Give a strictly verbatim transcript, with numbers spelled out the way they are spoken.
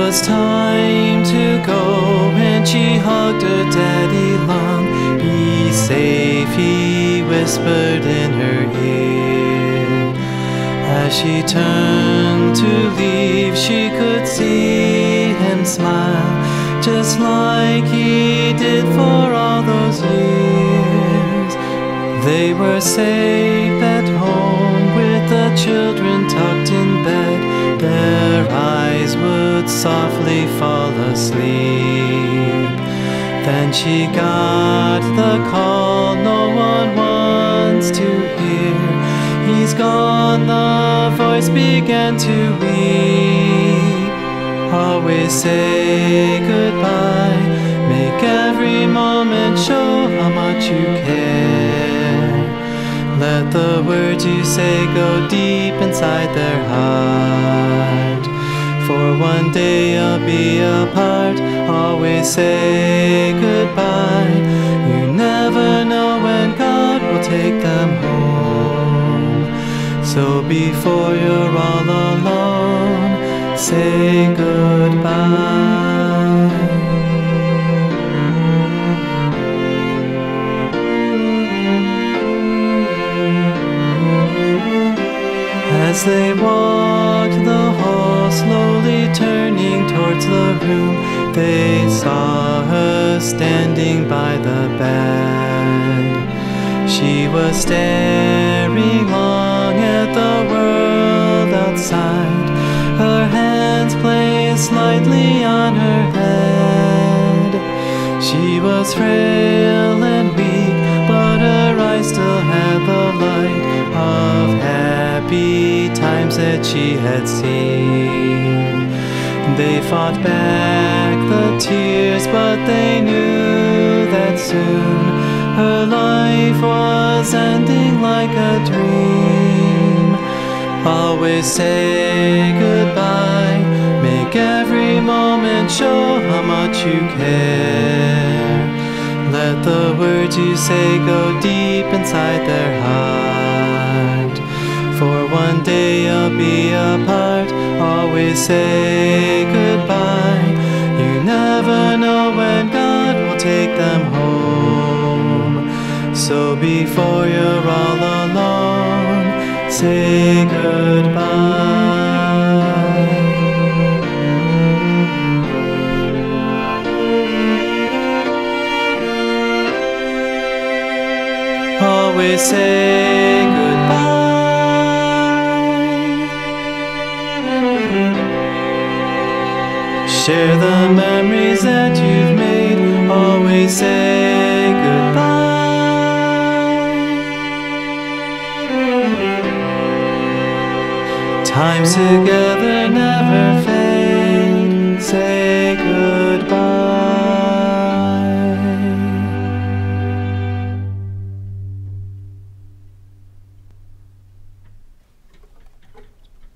was time to go, and she hugged her daddy long. "Be safe," he whispered in her ear. As she turned to leave, she could see him smile, just like he did for all those years. They were safe at home with the children tucked in bed. Their eyes would softly fall asleep. Then she got the call no one wants to hear. "He's gone," the voice began to weep. "Always say goodbye, make every moment show how much you care. Let the words you say go deep inside their heart. For one day you'll be apart, always say goodbye. You never know when God will take them home. So before you're all alone, say goodbye." As they walked the hall, slowly turning towards the room, they saw her standing by the bed. She was staring long at the world outside, her hands placed lightly on her head. She was frail and weak, but her eyes still had the light of happy times that she had seen. They fought back the tears, but they knew that soon her life was ending like a dream. Always say goodbye, make every moment show how much you care. Let the words you say go deep inside their heart. For one day you'll be apart, always say goodbye. You never know when God will take them home. So before you're all alone, say goodbye. Always say goodbye. Share the memories that you've made. Always say goodbye. Times together never fade.